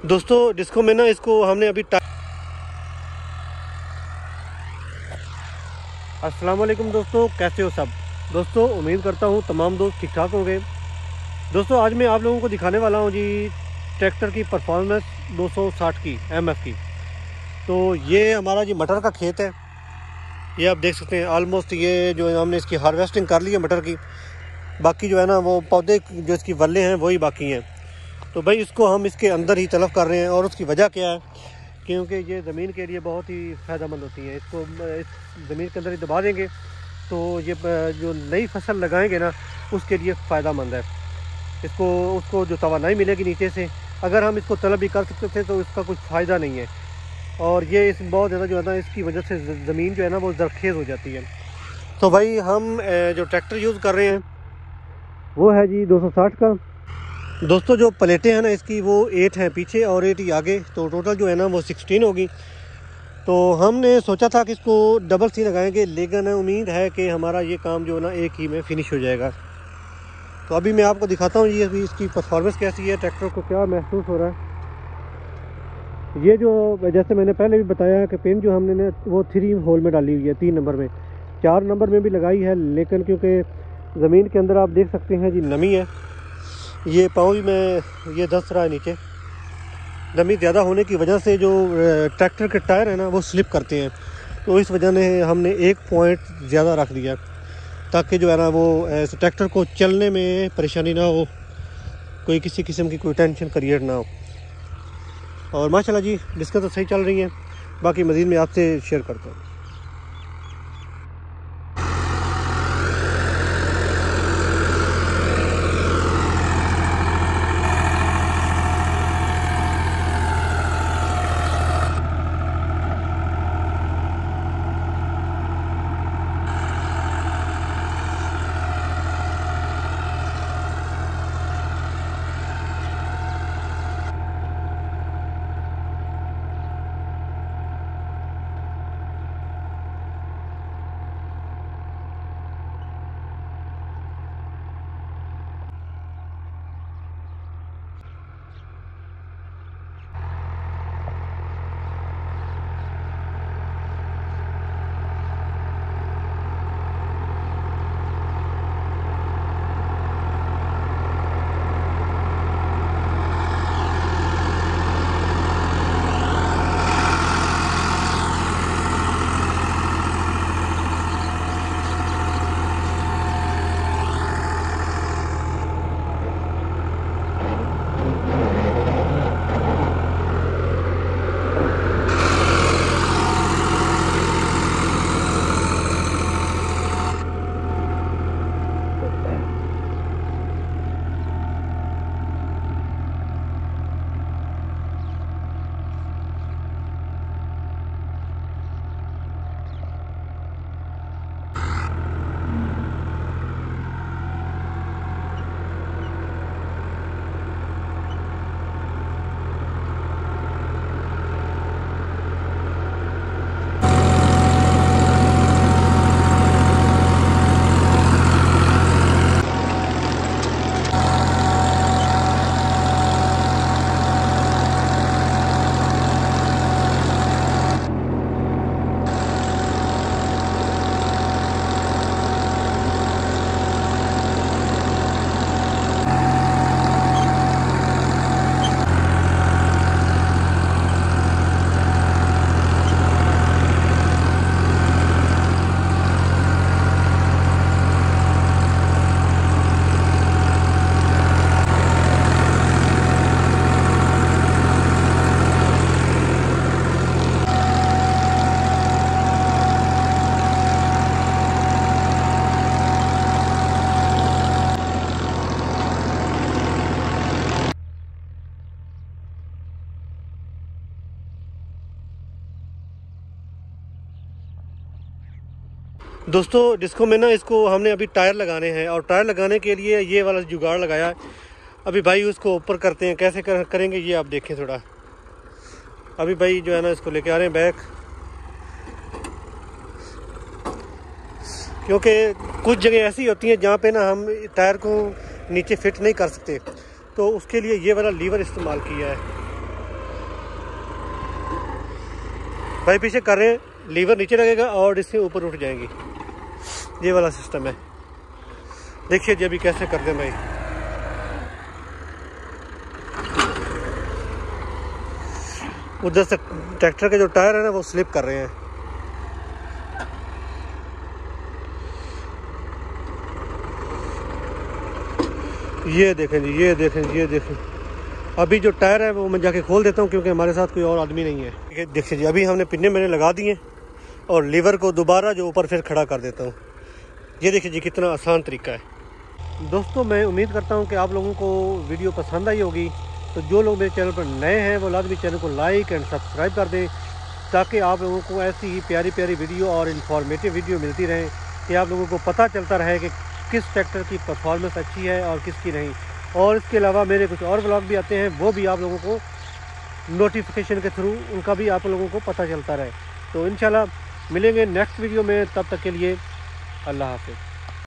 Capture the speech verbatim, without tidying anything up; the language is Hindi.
दोस्तों डिस्को में ना इसको हमने अभी अस्सलाम वालेकुम दोस्तों, कैसे हो सब दोस्तों। उम्मीद करता हूँ तमाम दोस्त ठीक ठाक होंगे। दोस्तों आज मैं आप लोगों को दिखाने वाला हूँ जी ट्रैक्टर की परफॉर्मेंस दो सौ साठ की एमएफ की। तो ये हमारा जी मटर का खेत है, ये आप देख सकते हैं। ऑलमोस्ट ये जो है हमने इसकी हार्वेस्टिंग कर ली है मटर की, बाकी जो है ना वो पौधे जो इसकी वल्ले हैं वही बाकी हैं। तो भाई इसको हम इसके अंदर ही तलब कर रहे हैं, और उसकी वजह क्या है, क्योंकि ये ज़मीन के लिए बहुत ही फ़ायदेमंद होती है। इसको इस ज़मीन के अंदर ही दबा देंगे तो ये जो नई फसल लगाएंगे ना उसके लिए फ़ायदेमंद है। इसको उसको जो तवानाई मिलेगी नीचे से, अगर हम इसको तलब भी कर सकते थे तो इसका कुछ फ़ायदा नहीं है। और ये इस बहुत ज़्यादा जो है ना इसकी वजह से ज़मीन जो है ना वो ज़रखेज़ हो जाती है। तो भाई हम जो ट्रैक्टर यूज़ कर रहे हैं वो है जी दो सौ साठ का। दोस्तों जो प्लेटें हैं ना इसकी वो एट हैं पीछे और एट ही आगे, तो टोटल जो है ना वो सिक्सटीन होगी। तो हमने सोचा था कि इसको डबल सी लगाएंगे, लेकिन उम्मीद है कि हमारा ये काम जो है ना एक ही में फिनिश हो जाएगा। तो अभी मैं आपको दिखाता हूँ ये अभी इसकी परफॉर्मेंस कैसी है, ट्रैक्टर को क्या महसूस हो रहा है। ये जो जैसे मैंने पहले भी बताया कि पिन जो हमने ना वो थ्री होल में डाली हुई है, तीन नंबर में, चार नंबर में भी लगाई है, लेकिन क्योंकि ज़मीन के अंदर आप देख सकते हैं जी नमी है, ये पाँव भी में ये धंस रहा है नीचे। नमी ज़्यादा होने की वजह से जो ट्रैक्टर के टायर हैं ना वो स्लिप करते हैं, तो इस वजह ने हमने एक पॉइंट ज़्यादा रख दिया ताकि जो है ना वो ट्रैक्टर को चलने में परेशानी ना हो, कोई किसी किस्म की कोई टेंशन क्रिएट ना हो। और माशाल्लाह जी डिस्कस तो सही चल रही है, बाकी मज़ीद मैं आपसे शेयर करता हूँ। दोस्तों डिस्को में ना इसको हमने अभी टायर लगाने हैं, और टायर लगाने के लिए ये वाला जुगाड़ लगाया है। अभी भाई उसको ऊपर करते हैं, कैसे कर, करेंगे ये आप देखें थोड़ा। अभी भाई जो है ना इसको लेके आ रहे हैं बैक, क्योंकि कुछ जगह ऐसी होती हैं जहाँ पे ना हम टायर को नीचे फिट नहीं कर सकते, तो उसके लिए ये वाला लीवर इस्तेमाल किया है। भाई पीछे कर रहे हैं, लीवर नीचे लगेगा और इससे ऊपर उठ जाएंगी, ये वाला सिस्टम है। देखिए जी अभी कैसे कर दें भाई। उधर से ट्रैक्टर के जो टायर है ना वो स्लिप कर रहे हैं। ये देखें जी, ये देखें, ये देखें। अभी जो टायर है वो मैं जाके खोल देता हूँ क्योंकि हमारे साथ कोई और आदमी नहीं है। देखिए जी अभी हमने पिन्ने मैंने लगा दिए और लीवर को दोबारा जो ऊपर फिर खड़ा कर देता हूँ। ये देखिए जी कितना आसान तरीका है। दोस्तों मैं उम्मीद करता हूँ कि आप लोगों को वीडियो पसंद आई होगी। तो जो लोग मेरे चैनल पर नए हैं वो लाजमी चैनल को लाइक एंड सब्सक्राइब कर दें ताकि आप लोगों को ऐसी ही प्यारी प्यारी वीडियो और इन्फॉर्मेटिव वीडियो मिलती रहें कि आप लोगों को पता चलता रहे कि किस ट्रैक्टर की परफॉर्मेंस अच्छी है और किसकी नहीं। और इसके अलावा मेरे कुछ और ब्लॉग भी आते हैं, वो भी आप लोगों को नोटिफिकेशन के थ्रू उनका भी आप लोगों को पता चलता रहे। तो इंशाल्लाह मिलेंगे नेक्स्ट वीडियो में, तब तक के लिए अल्लाह हाफ़िज़।